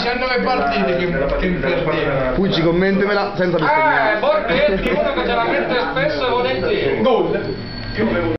19 partite che perdeva. Fuggi, commentimela senza bestemmiare. Borghetti, uno che ce la mette spesso e volentieri. Gol.